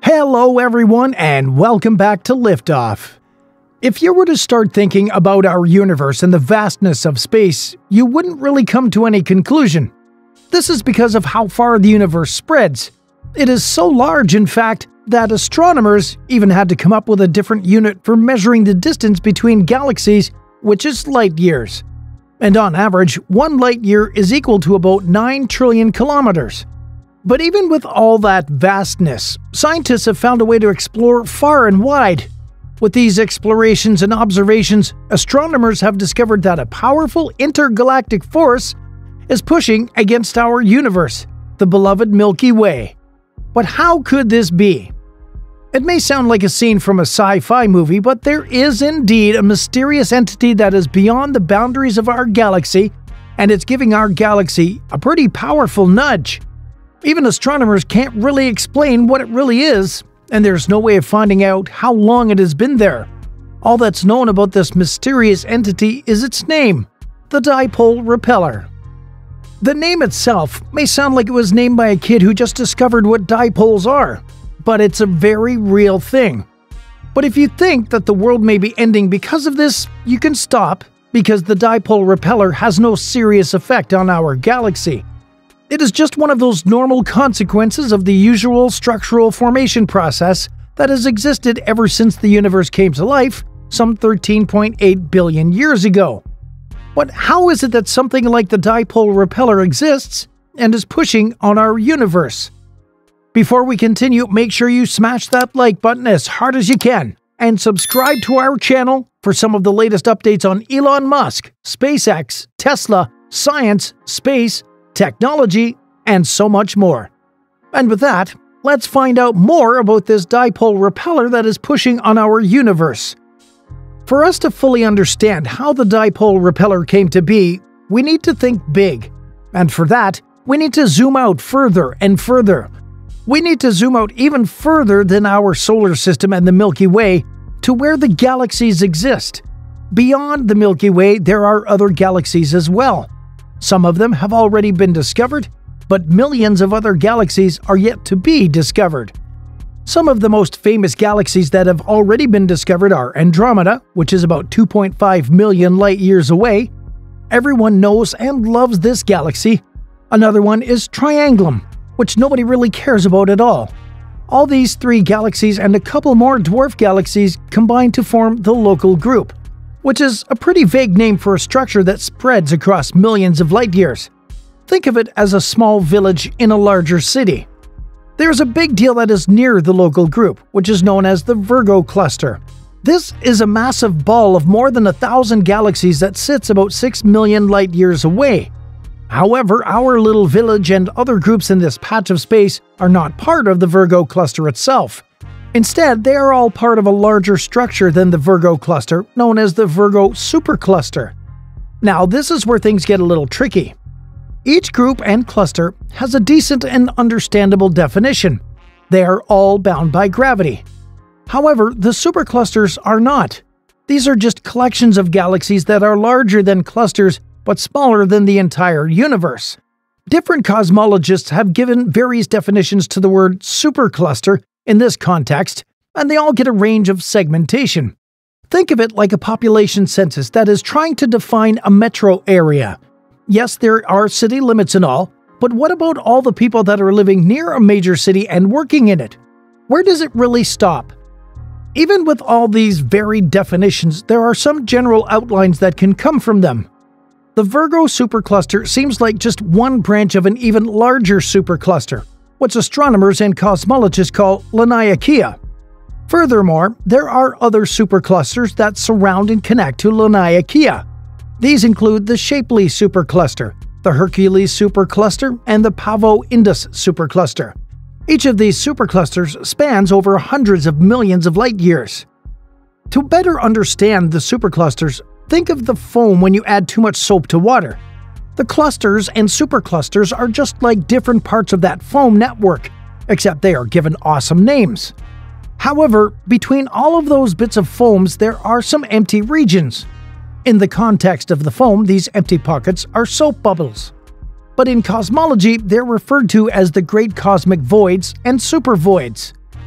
Hello everyone and welcome back to Liftoff. If you were to start thinking about our universe and the vastness of space, you wouldn't really come to any conclusion. This is because of how far the universe spreads. It is so large, in fact, that astronomers even had to come up with a different unit for measuring the distance between galaxies, which is light years. And on average, 1 light year is equal to about 9 trillion kilometers. But even with all that vastness, scientists have found a way to explore far and wide. With these explorations and observations, astronomers have discovered that a powerful intergalactic force is pushing against our universe, the beloved Milky Way. But how could this be? It may sound like a scene from a sci-fi movie, but there is indeed a mysterious entity that is beyond the boundaries of our galaxy, and it's giving our galaxy a pretty powerful nudge. Even astronomers can't really explain what it really is, and there's no way of finding out how long it has been there. All that's known about this mysterious entity is its name, the Dipole Repeller. The name itself may sound like it was named by a kid who just discovered what dipoles are, but it's a very real thing. But if you think that the world may be ending because of this, you can stop, because the Dipole Repeller has no serious effect on our galaxy. It is just one of those normal consequences of the usual structural formation process that has existed ever since the universe came to life some 13.8 billion years ago. But how is it that something like the Dipole Repeller exists and is pushing on our universe? Before we continue, make sure you smash that like button as hard as you can and subscribe to our channel for some of the latest updates on Elon Musk, SpaceX, Tesla, science, space, technology, and so much more. And with that, let's find out more about this Dipole Repeller that is pushing on our universe. For us to fully understand how the Dipole Repeller came to be, we need to think big. And for that, we need to zoom out further and further. We need to zoom out even further than our solar system and the Milky Way to where the galaxies exist. Beyond the Milky Way, there are other galaxies as well. Some of them have already been discovered, but millions of other galaxies are yet to be discovered. Some of the most famous galaxies that have already been discovered are Andromeda, which is about 2.5 million light years away. Everyone knows and loves this galaxy. Another one is Triangulum, which nobody really cares about at all. All these 3 galaxies and a couple more dwarf galaxies combine to form the Local Group, which is a pretty vague name for a structure that spreads across millions of light years. Think of it as a small village in a larger city. There's a big deal that is near the Local Group, which is known as the Virgo Cluster. This is a massive ball of more than 1,000 galaxies that sits about 6 million light years away. However, our little village and other groups in this patch of space are not part of the Virgo Cluster itself. Instead, they are all part of a larger structure than the Virgo Cluster, known as the Virgo Supercluster. Now, this is where things get a little tricky. Each group and cluster has a decent and understandable definition. They are all bound by gravity. However, the superclusters are not. These are just collections of galaxies that are larger than clusters but smaller than the entire universe. Different cosmologists have given various definitions to the word supercluster in this context, and they all get a range of segmentation. Think of it like a population census that is trying to define a metro area. Yes, there are city limits and all, but what about all the people that are living near a major city and working in it? Where does it really stop? Even with all these varied definitions, there are some general outlines that can come from them. The Virgo supercluster seems like just one branch of an even larger supercluster, which astronomers and cosmologists call Laniakea. Furthermore, there are other superclusters that surround and connect to Laniakea. These include the Shapley supercluster, the Hercules supercluster, and the Pavo-Indus supercluster. Each of these superclusters spans over hundreds of millions of light years. To better understand the superclusters, think of the foam when you add too much soap to water. The clusters and superclusters are just like different parts of that foam network, except they are given awesome names. However, between all of those bits of foams, there are some empty regions. In the context of the foam, these empty pockets are soap bubbles. But in cosmology, they're referred to as the great cosmic voids and supervoids.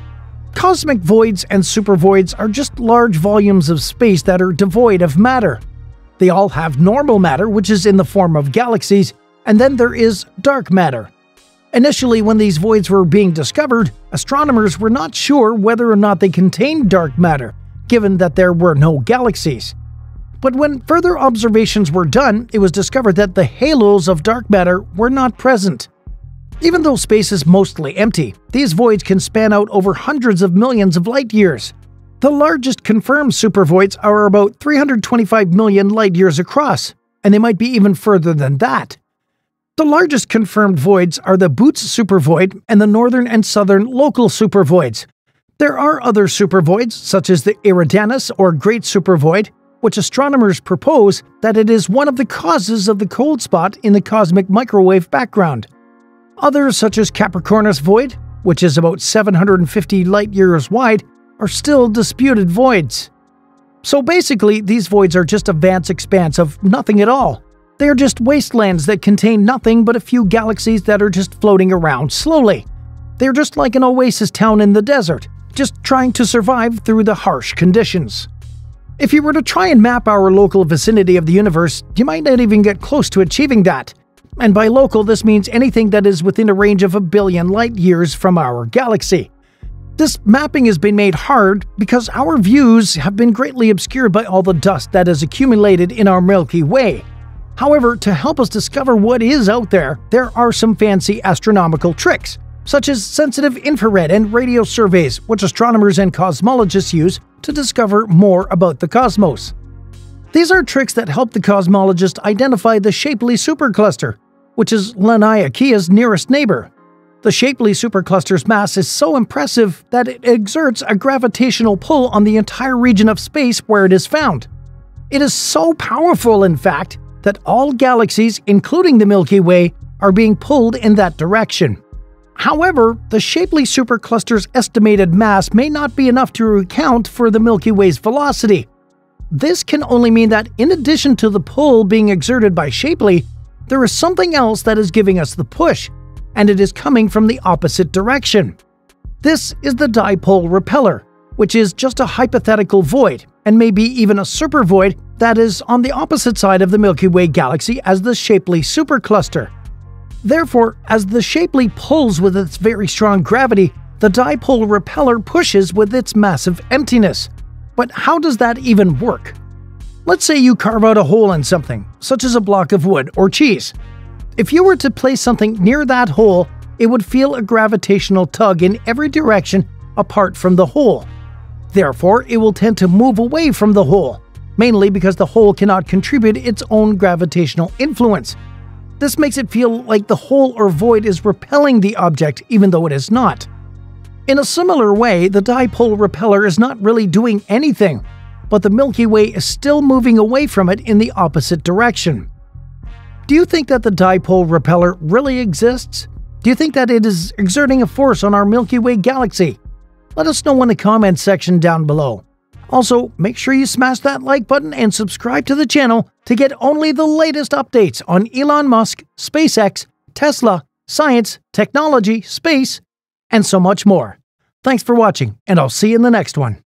Cosmic voids and supervoids are just large volumes of space that are devoid of matter. They all have normal matter, which is in the form of galaxies, and then there is dark matter. Initially, when these voids were being discovered, astronomers were not sure whether or not they contained dark matter, given that there were no galaxies. But when further observations were done, it was discovered that the halos of dark matter were not present. Even though space is mostly empty, these voids can span out over hundreds of millions of light years. The largest confirmed supervoids are about 325 million light years across, and they might be even further than that. The largest confirmed voids are the Boots supervoid and the northern and southern local supervoids. There are other supervoids, such as the Eridanus or Great Supervoid, which astronomers propose that it is one of the causes of the cold spot in the cosmic microwave background. Others, such as Capricornus Void, which is about 750 light-years wide, are still disputed voids. So basically, these voids are just a vast expanse of nothing at all. They are just wastelands that contain nothing but a few galaxies that are just floating around slowly. They are just like an oasis town in the desert, just trying to survive through the harsh conditions. If you were to try and map our local vicinity of the universe, you might not even get close to achieving that. And by local, this means anything that is within a range of 1 billion light years from our galaxy. This mapping has been made hard because our views have been greatly obscured by all the dust that has accumulated in our Milky Way. However, to help us discover what is out there, there are some fancy astronomical tricks, such as sensitive infrared and radio surveys, which astronomers and cosmologists use to discover more about the cosmos. These are tricks that help the cosmologist identify the Shapley supercluster, which is Laniakea's nearest neighbor. The Shapley supercluster's mass is so impressive that it exerts a gravitational pull on the entire region of space where it is found. It is so powerful, in fact, that all galaxies, including the Milky Way, are being pulled in that direction. However, the Shapley supercluster's estimated mass may not be enough to account for the Milky Way's velocity. This can only mean that in addition to the pull being exerted by Shapley, there is something else that is giving us the push, and it is coming from the opposite direction. This is the Dipole Repeller, which is just a hypothetical void, and maybe even a supervoid that is on the opposite side of the Milky Way galaxy as the Shapley supercluster. Therefore, as the Shapley pulls with its very strong gravity, the Dipole Repeller pushes with its massive emptiness. But how does that even work? Let's say you carve out a hole in something, such as a block of wood or cheese. If you were to place something near that hole, it would feel a gravitational tug in every direction apart from the hole. Therefore, it will tend to move away from the hole, mainly because the hole cannot contribute its own gravitational influence. This makes it feel like the hole or void is repelling the object even though it is not. In a similar way, the Dipole Repeller is not really doing anything, but the Milky Way is still moving away from it in the opposite direction. Do you think that the Dipole Repeller really exists? Do you think that it is exerting a force on our Milky Way galaxy? Let us know in the comments section down below. Also, make sure you smash that like button and subscribe to the channel to get only the latest updates on Elon Musk, SpaceX, Tesla, science, technology, space, and so much more. Thanks for watching, and I'll see you in the next one.